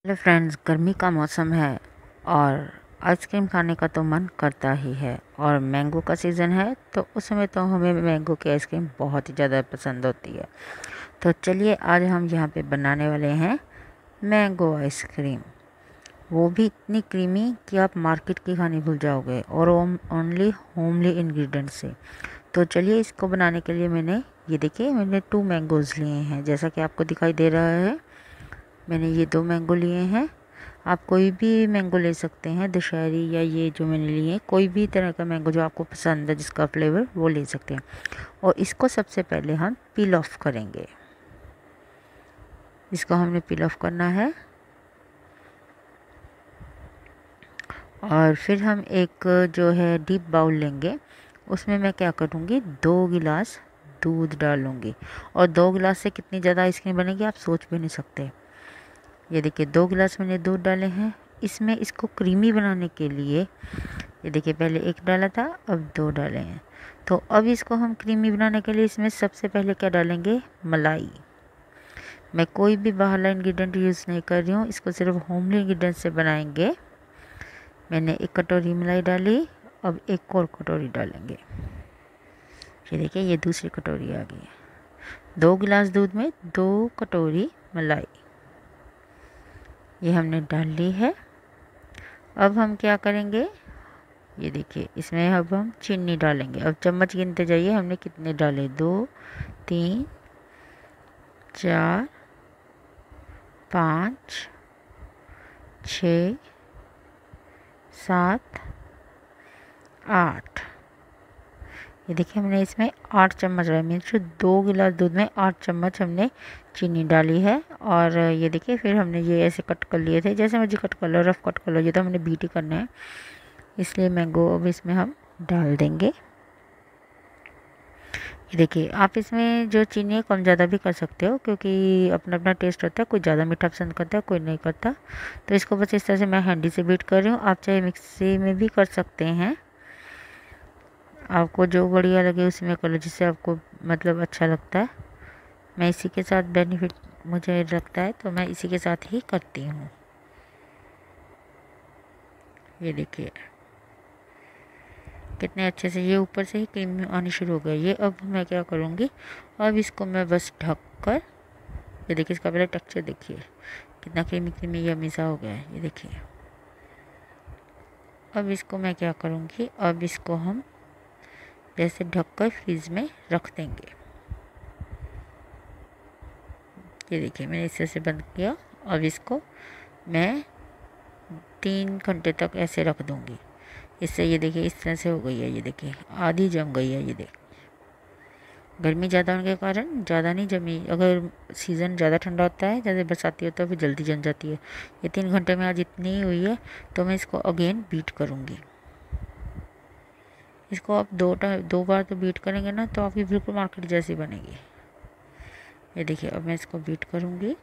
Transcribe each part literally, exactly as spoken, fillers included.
Hello friends, गर्मी का मौसम है और आइसक्रीम खाने का तो मन करता ही है। और मैंगो का सीज़न है तो उस समय तो हमें मैंगो की आइसक्रीम बहुत ही ज़्यादा पसंद होती है। तो चलिए आज हम यहाँ पे बनाने वाले हैं मैंगो आइसक्रीम। वो भी इतनी क्रीमी कि आप मार्केट की खानी भूल जाओगे, और ओनली होमली इंग्रेडिएंट से। तो चलिए इसको बनाने के लिए मैंने ये देखिए मैंने टू मैंगोज़ लिए हैं, जैसा कि आपको दिखाई दे रहा है। मैंने ये दो मैंगो लिए हैं। आप कोई भी मैंगो ले सकते हैं, दशहरी या ये जो मैंने लिए हैं, कोई भी तरह का मैंगो जो आपको पसंद है जिसका फ्लेवर वो ले सकते हैं। और इसको सबसे पहले हम पील ऑफ करेंगे। इसको हमने पील ऑफ करना है। और फिर हम एक जो है डीप बाउल लेंगे, उसमें मैं क्या करूँगी, दो गिलास दूध डालूँगी। और दो गिलास से कितनी ज़्यादा आइसक्रीम बनेगी आप सोच भी नहीं सकते। ये देखिए दो गिलास मैंने दूध डाले हैं। इसमें इसको क्रीमी बनाने के लिए ये देखिए पहले एक डाला था, अब दो डाले हैं। तो अब इसको हम क्रीमी बनाने के लिए इसमें सबसे पहले क्या डालेंगे, मलाई। मैं कोई भी बाहरला इंग्रेडिएंट यूज़ नहीं कर रही हूँ, इसको सिर्फ होमली इंग्रेडिएंट से बनाएंगे। मैंने एक कटोरी मलाई डाली, अब एक और कटोरी डालेंगे। ये देखिए ये दूसरी कटोरी आ गई है। दो गिलास दूध में दो कटोरी मलाई ये हमने डाल ली है। अब हम क्या करेंगे, ये देखिए इसमें अब हम चीनी डालेंगे। अब चम्मच गिनते जाइए हमने कितने डाले, दो, तीन, चार, पाँच, छ, सात, आठ। ये देखिए हमने इसमें आठ चम्मच डाले, मीन्स जो दो गिलास दूध में आठ चम्मच हमने चीनी डाली है। और ये देखिए फिर हमने ये ऐसे कट कर लिए थे, जैसे मुझे कट कर लो, रफ कट कर लो, ये तो हमने बीट ही करना है, इसलिए मैंगो अब इसमें हम डाल देंगे। ये देखिए आप इसमें जो चीनी है कम ज़्यादा भी कर सकते हो, क्योंकि अपना अपना टेस्ट होता है, कोई ज़्यादा मीठा पसंद करता है, कोई नहीं करता। तो इसको बस इस तरह से मैं हैंडी से बीट कर रही हूँ। आप चाहे मिक्सी में भी कर सकते हैं, आपको जो बढ़िया लगे उसी में कर लो, जिससे आपको मतलब अच्छा लगता है। मैं इसी के साथ बेनिफिट मुझे लगता है तो मैं इसी के साथ ही करती हूँ। ये देखिए कितने अच्छे से ये ऊपर से ही क्रीम आनी शुरू हो गई। ये अब मैं क्या करूँगी, अब इसको मैं बस ढक कर, ये देखिए इसका पहले टेक्सचर देखिए कितना क्रीमी क्रीमी यम्मी सा हो गया है। ये देखिए अब इसको मैं क्या करूँगी, अब इसको हम जैसे ढक कर फ्रीज में रख देंगे। ये देखिए मैंने इस तरह से बंद किया। अब इसको मैं तीन घंटे तक ऐसे रख दूँगी। इससे ये देखिए इस तरह से हो गई है, ये देखिए आधी जम गई है। ये देखिए गर्मी ज़्यादा होने के कारण ज़्यादा नहीं जमी। अगर सीज़न ज़्यादा ठंडा होता है, जैसे बरसाती होता है, फिर जल्दी जम जाती है। ये तीन घंटे में आज इतनी ही हुई है, तो मैं इसको अगेन बीट करूँगी। इसको आप दो टाइम दो बार तो बीट करेंगे ना, तो आपकी बिल्कुल मार्केट जैसी बनेगी। ये देखिए अब मैं इसको बीट करूँगी।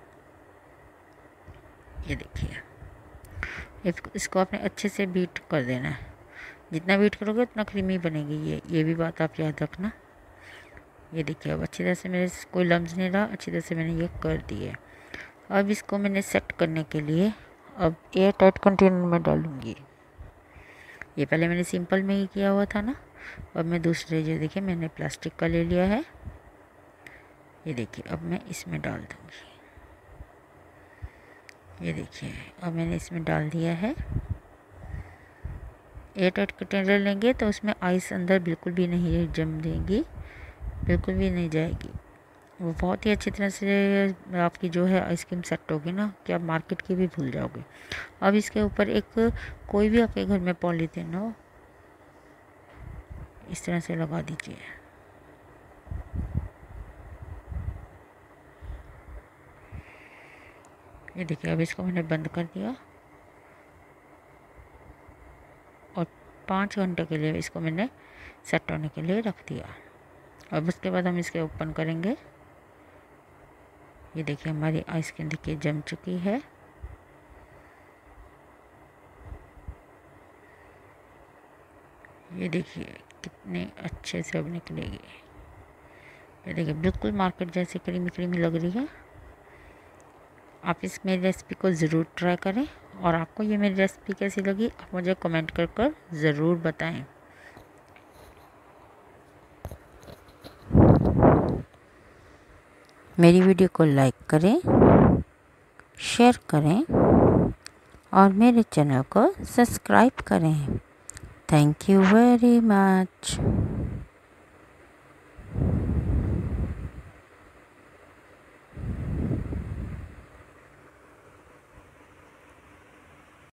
ये देखिए इसको आपने अच्छे से बीट कर देना है। जितना बीट करोगे उतना क्रीमी बनेगी ये ये भी बात आप याद रखना। ये देखिए अब अच्छी तरह से मेरे कोई लम्स नहीं रहा, अच्छी तरह से मैंने ये कर दी है। अब इसको मैंने सेट करने के लिए अब एयर टाइट कंटेनर में डालूँगी। ये पहले मैंने सिंपल में ही किया हुआ था ना, अब मैं दूसरे जो देखिए मैंने प्लास्टिक का ले लिया है। ये देखिए अब मैं इसमें डाल दूँगी। ये देखिए अब मैंने इसमें डाल दिया है। एयर टाइट कंटेनर लेंगे तो उसमें आइस अंदर बिल्कुल भी नहीं जम देगी, बिल्कुल भी नहीं जाएगी। वो बहुत ही अच्छी तरह से आपकी जो है आइसक्रीम सेट होगी ना, कि आप मार्केट की भी भूल जाओगे। अब इसके ऊपर एक कोई भी आपके घर में पॉलीथीन हो, इस तरह से लगा दीजिए। ये देखिए अब इसको मैंने बंद कर दिया और पाँच घंटे के लिए इसको मैंने सेट होने के लिए रख दिया। अब उसके बाद हम इसके ओपन करेंगे। ये देखिए हमारी आइसक्रीम देखिए जम चुकी है। ये देखिए कितने अच्छे से अब निकलेगी। ये देखिए बिल्कुल मार्केट जैसी क्रीमी क्रीमी लग रही है। आप इस मेरी रेसिपी को ज़रूर ट्राई करें, और आपको ये मेरी रेसिपी कैसी लगी आप मुझे कमेंट कर कर ज़रूर बताएं। मेरी वीडियो को लाइक करें, शेयर करें और मेरे चैनल को सब्सक्राइब करें। Thank you very much.